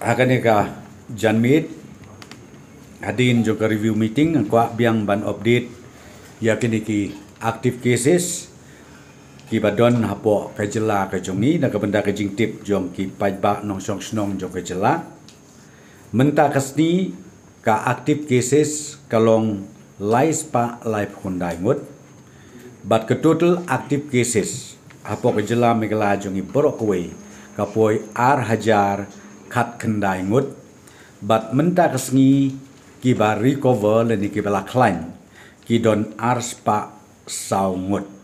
Akan ka janmit hadin juga review meeting kwa biang ban update ya kini ki active cases ki badon hapo ka jela ka jongi na ka benda ka jingtip jong ki pajba nong song snong jong ka jela menta kasni ka active cases kalong lais pa life Hyundai ngut but ke total active cases hapo ka jela megala jongi borok way ka poi ar hajar khat kendai ngut but menta kasni ki ba recover le ni ki bala klain ki don ars pa sau ngut